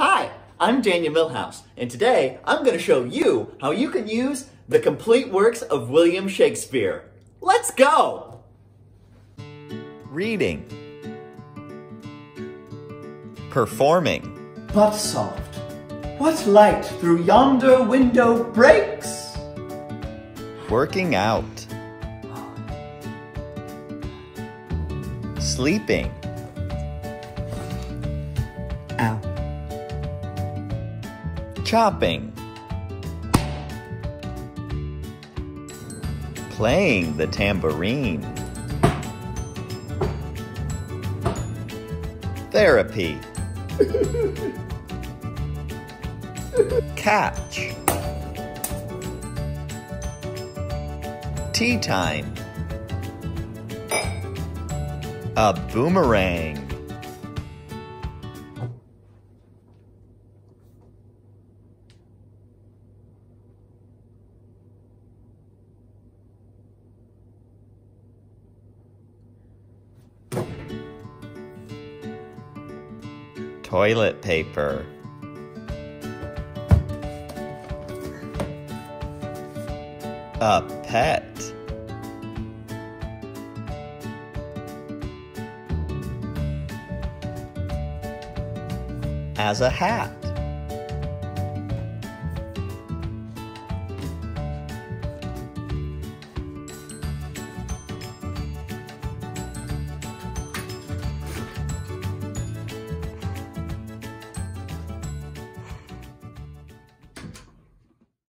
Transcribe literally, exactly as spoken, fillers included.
Hi, I'm Daniel Millhouse, and today I'm going to show you how you can use the complete works of William Shakespeare. Let's go! Reading. Performing. But soft, what light through yonder window breaks? Working out. Sleeping. Ow. Chopping. Playing the tambourine. Therapy. Catch. Tea time. A boomerang. Toilet paper. A pet. As a hat.